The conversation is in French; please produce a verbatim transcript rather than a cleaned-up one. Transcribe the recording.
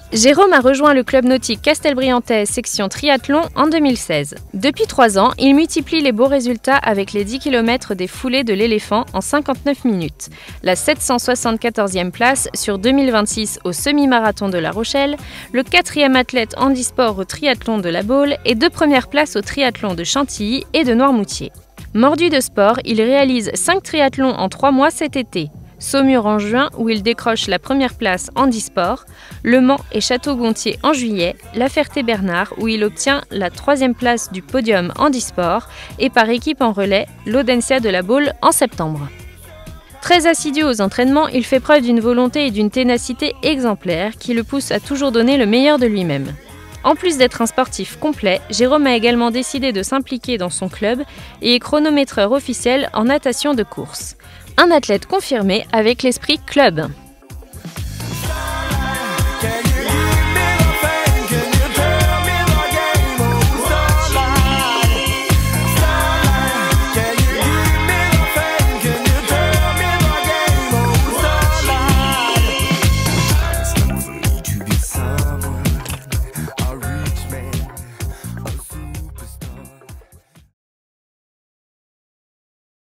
Jérôme a rejoint le club nautique castelbriantais section triathlon en deux mille seize. Depuis trois ans, il multiplie les beaux résultats avec les dix kilomètres des foulées de l'éléphant en cinquante-neuf minutes, la sept cent soixante-quatorzième place sur deux mille vingt-six au semi-marathon de La Rochelle, le quatrième athlète handisport au triathlon de La Baule et deux premières places au triathlon de Chantilly et de Noirmoutier. Mordu de sport, il réalise cinq triathlons en trois mois cet été. Saumur en juin où il décroche la première place handisport, Le Mans et Château-Gontier en juillet, La Ferté-Bernard où il obtient la troisième place du podium handisport et par équipe en relais, l'Audencia de La Baule en septembre. Très assidu aux entraînements, il fait preuve d'une volonté et d'une ténacité exemplaires qui le poussent à toujours donner le meilleur de lui-même. En plus d'être un sportif complet, Jérôme a également décidé de s'impliquer dans son club et est chronométreur officiel en natation de course. Un athlète confirmé avec l'esprit club.